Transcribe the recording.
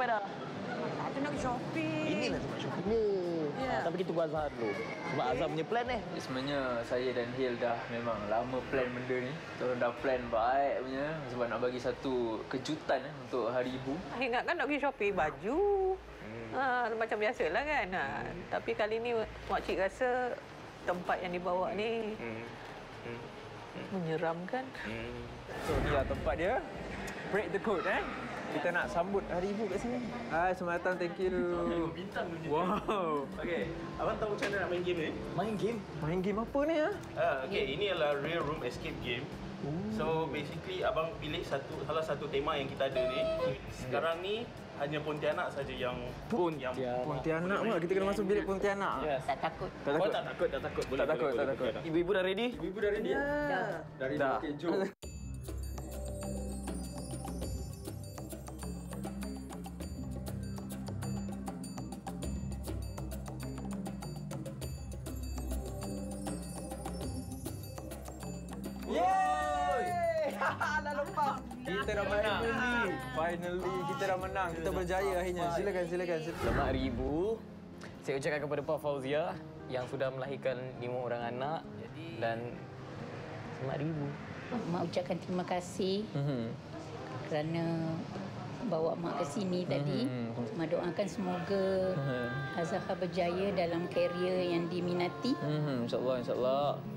sampai dah? Kita nak pergi shopping. Inilah tempat shopping ni. Tapi kita tunggu Azhar dulu. Sebab Azhar punya plan ni. Sebenarnya saya dan Hil dah memang lama plan benda ni. Kita orang dah plan baik punya sebab nak bagi satu kejutan untuk Hari Ibu. Ingat kan nak pergi shopping baju. Macam biasalah kan. Tapi kali ni makcik rasa tempat yang dibawa ni menyeramkan. So inilah tempat dia. Break the code Kita nak sambut Hari Ibu kat sini. Hai, selamat datang. Thank you. Bintang tu. Wow. Okey, abang tahu macam mana nak main game ni? Main game? Main game apa ni Okey, ini adalah real room escape game. So basically abang pilih salah satu tema yang kita ada ni. Sekarang ni hanya Pontianak saja yang Pontianak mah kita kena masuk bilik Pontianak. Yes. Tak takut. Tak takut. tak takut. Tak takut. Ibu-ibu dah ready? Ibu dah ready? Dari Dah. okey, jom. Dah lepas. Kita dah menang. Finally kita dah menang. Kita berjaya akhirnya. Silakan. Selamat Hari Ibu. Saya ucapkan kepada Puan Fauzia yang sudah melahirkan 5 orang anak. Dan selamat Hari Ibu. Mak ucapkan terima kasih kerana bawa mak ke sini tadi. Mak doakan semoga Azhar berjaya dalam karier yang diminati. InsyaAllah.